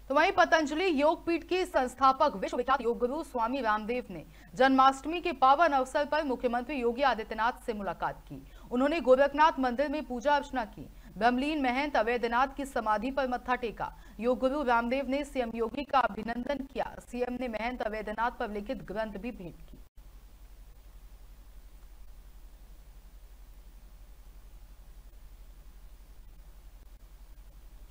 तो वहीं पतंजलि योगपीठ के संस्थापक विश्वविख्यात योग गुरु स्वामी रामदेव ने जन्माष्टमी के पावन अवसर पर मुख्यमंत्री योगी आदित्यनाथ से मुलाकात की। उन्होंने गोरखनाथ मंदिर में पूजा अर्चना की। ब्रह्मलीन महंत अवैधनाथ की समाधि पर मत्था टेका। योग गुरु रामदेव ने सीएम योगी का अभिनंदन किया। सीएम ने महंत अवैधनाथ पर लिखित ग्रंथ भी भेंट की।